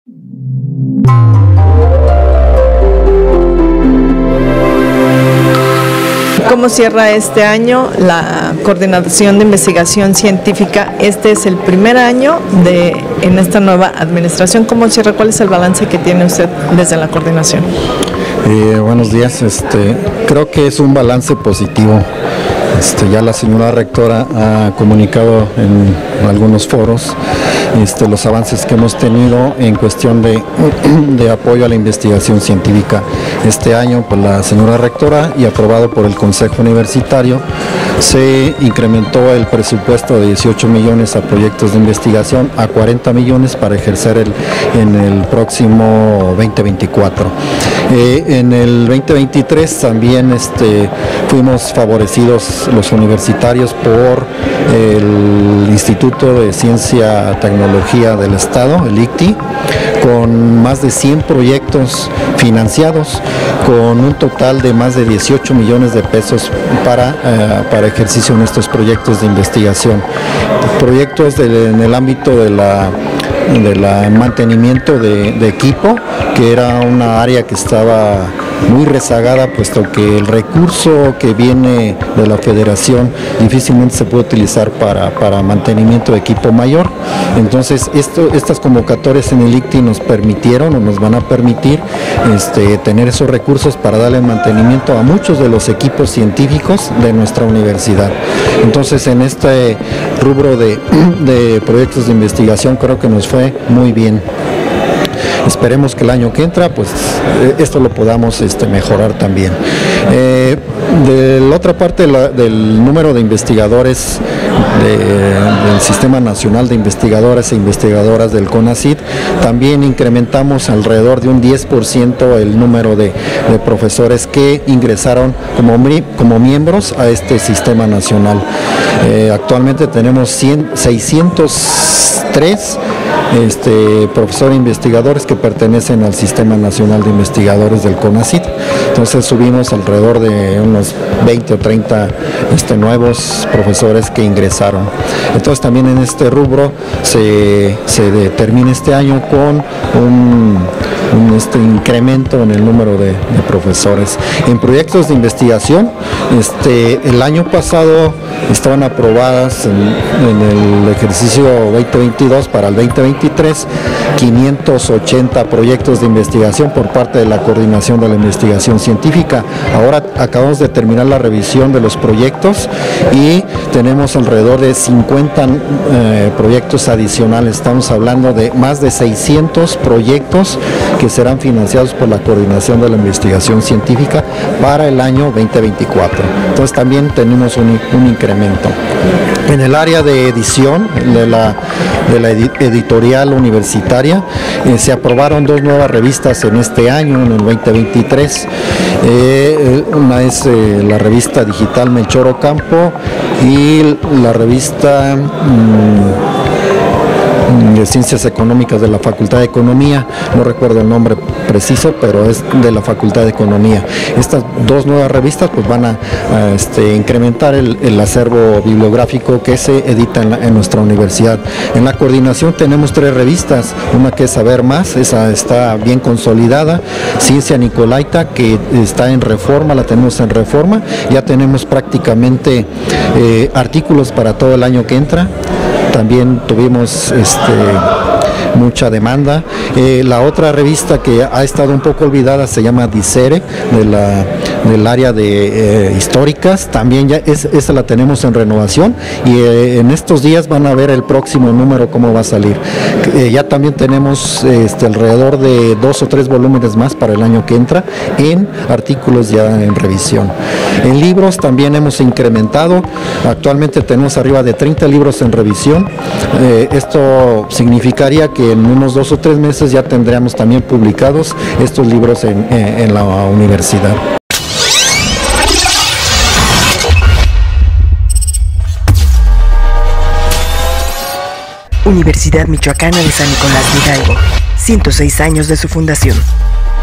¿Cómo cierra este año la Coordinación de Investigación Científica? Este es el primer año en esta nueva administración. ¿Cómo cierra? ¿Cuál es el balance que tiene usted desde la coordinación? Buenos días. Creo que es un balance positivo. Ya la señora rectora ha comunicado en algunos foros los avances que hemos tenido en cuestión de apoyo a la investigación científica. Este año, pues la señora rectora y aprobado por el Consejo Universitario, se incrementó el presupuesto de 18 millones a proyectos de investigación a 40 millones para ejercer en el próximo 2024. En el 2023 también fuimos favorecidos los universitarios por el Instituto de Ciencia y Tecnología del Estado, el ICTI, con más de 100 proyectos financiados, con un total de más de 18 millones de pesos para ejercicio en estos proyectos de investigación. Proyectos en el ámbito de mantenimiento de equipo, que era una área que estaba muy rezagada, puesto que el recurso que viene de la federación difícilmente se puede utilizar para mantenimiento de equipo mayor. Entonces estas convocatorias en el ICTI nos permitieron o nos van a permitir tener esos recursos para darle mantenimiento a muchos de los equipos científicos de nuestra universidad. Entonces en este rubro de proyectos de investigación creo que nos fue muy bien. Esperemos que el año que entra, pues esto lo podamos mejorar también. De la otra parte del número de investigadores del Sistema Nacional de Investigadores e Investigadoras del CONACYT, también incrementamos alrededor de un 10% el número de profesores que ingresaron como miembros a este sistema nacional. Actualmente tenemos 603 profesores investigadores que pertenecen al Sistema Nacional de Investigadores del CONACYT. Entonces subimos alrededor de unos 20 o 30 nuevos profesores que ingresaron. Entonces también en este rubro se termina este año con un incremento en el número de profesores. En proyectos de investigación, el año pasado estaban aprobadas en el ejercicio 2022 para el 2023 580 proyectos de investigación por parte de la Coordinación de la Investigación Científica. Ahora acabamos de terminar la revisión de los proyectos y tenemos alrededor de 50 proyectos adicionales. Estamos hablando de más de 600 proyectos que serán financiados por la Coordinación de la Investigación Científica para el año 2024. Entonces también tenemos un incremento. En el área de edición de la editorial universitaria, se aprobaron 2 nuevas revistas en este año, en el 2023. Una es la revista digital Melchor Ocampo y la revista de Ciencias Económicas de la Facultad de Economía, no recuerdo el nombre preciso, pero es de la Facultad de Economía. Estas 2 nuevas revistas pues van a incrementar el acervo bibliográfico que se edita en nuestra universidad. En la coordinación tenemos 3 revistas, una que es Saber Más, esa está bien consolidada, Ciencia Nicolaita, que está en reforma, la tenemos en reforma, ya tenemos prácticamente artículos para todo el año que entra. También tuvimos mucha demanda. La otra revista que ha estado un poco olvidada se llama Dicere, del área de históricas. También ya esa la tenemos en renovación y en estos días van a ver el próximo número cómo va a salir. Ya también tenemos alrededor de 2 o 3 volúmenes más para el año que entra en artículos ya en revisión. En libros también hemos incrementado. Actualmente tenemos arriba de 30 libros en revisión. Esto significaría que en unos 2 o 3 meses ya tendríamos también publicados estos libros en la universidad. Universidad Michoacana de San Nicolás de Hidalgo, 106 años de su fundación.